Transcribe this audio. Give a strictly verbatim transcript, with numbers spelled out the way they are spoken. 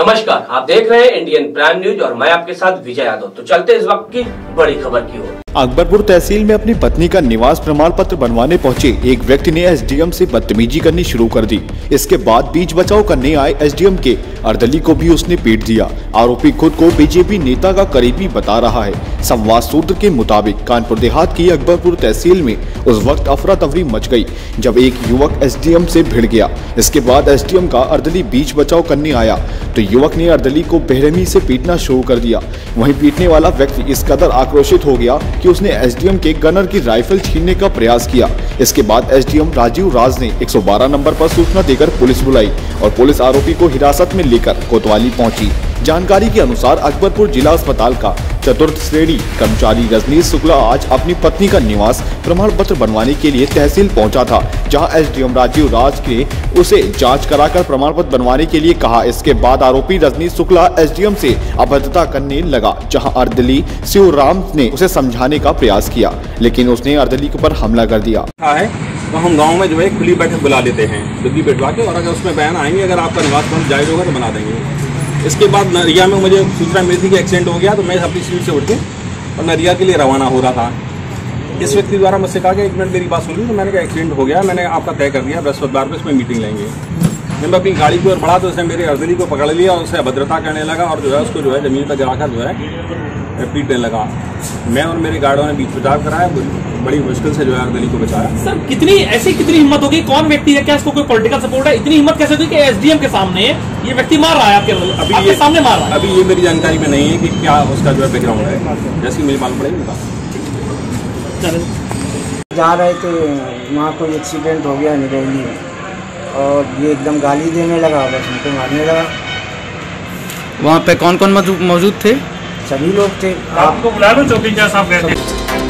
नमस्कार, आप देख रहे हैं इंडियन प्राइम न्यूज और मैं आपके साथ विजय यादव। तो चलते इस वक्त की बड़ी खबर की ओर। अकबरपुर तहसील में अपनी पत्नी का निवास प्रमाण पत्र बनवाने पहुंचे एक व्यक्ति ने एसडीएम से बदतमीजी करनी शुरू कर दी। इसके बाद बीच बचाव करने आए एसडीएम के अर्दली को भी उसने पीट दिया। आरोपी खुद को बीजेपी नेता का करीबी बता रहा है। संवाद सूत्र के मुताबिक कानपुर देहात की अकबरपुर तहसील में उस वक्त अफरा तफरी मच गई जब एक युवक एसडीएम से भिड़ गया। इसके बाद एसडीएम का अर्दली बीच बचाव करने आया तो युवक ने अर्दली को बेरहमी से पीटना शुरू कर दिया। वहीं पीटने वाला व्यक्ति इस कदर आक्रोशित हो गया कि उसने एसडीएम के गनर की राइफल छीनने का प्रयास किया। इसके बाद एसडीएम राजीव राज ने एक सौ बारह नंबर पर सूचना देकर पुलिस बुलाई और पुलिस आरोपी को हिरासत में लेकर कोतवाली पहुंची। जानकारी के अनुसार अकबरपुर जिला अस्पताल का चतुर्थ श्रेणी कर्मचारी रजनीश शुक्ला आज अपनी पत्नी का निवास प्रमाण पत्र बनवाने के लिए तहसील पहुंचा था, जहां एसडीएम राजीव राज ने उसे जांच कराकर प्रमाण पत्र बनवाने के लिए कहा। इसके बाद आरोपी रजनीश शुक्ला एसडीएम से अभद्रता करने लगा, जहां अर्दली शिवराम ने उसे समझाने का प्रयास किया, लेकिन उसने अर्दली पर हमला कर दिया। तो हम गाँव में जो है खुली बैठक बुला लेते हैं दिल्ली बैठवा के, और अगर उसमें बयान आएंगे अगर आपका निवास बंद जायज होगा तो बना देंगे। इसके बाद नरिया में मुझे सूचना मिली थी कि एक्सीडेंट हो गया, तो मैं अपनी सीट से उठ के और नरिया के लिए रवाना हो रहा था। इस व्यक्ति द्वारा मुझसे कहा कि एक मिनट मेरी बात सुनी, तो मैंने कहा एक्सीडेंट हो गया, मैंने आपका तय कर दिया, बृहस्पतिवार पे इसमें मीटिंग लेंगे। जब मैं अपनी गाड़ी की ओर बढ़ा तो उसने मेरे अर्दली को पकड़ लिया और उससे अभद्रता करने लगा और जो है उसको जो है जमीन पर गिराकर जो है पीटने लगा। मैं और मेरे गार्डों ने बीच बचाव कराया, बड़ी मुश्किल से जो है अर्दली को बचाया। सर कितनी ऐसी कितनी हिम्मत होगी, कौन व्यक्ति है, क्या इसको कोई पॉलिटिकल सपोर्ट है, इतनी हिम्मत कैसे होगी कि एसडीएम के सामने ये व्यक्ति मार रहा है आपके, अभी आपके ये सामने मार रहा है? अभी ये मेरी जानकारी में नहीं है कि क्या उसका जो है बैकग्राउंड है, जैसी मुझे मालूम पड़ेगी बता। जा रहे थे वहाँ कोई एक्सीडेंट हो गया निरौली में और ये एकदम गाली देने लगा, बस उनको मारने लगा। वहाँ पे कौन कौन मौजूद थे? सभी लोग थे। आपको बुला लो, चौकीदार साहब गए थे।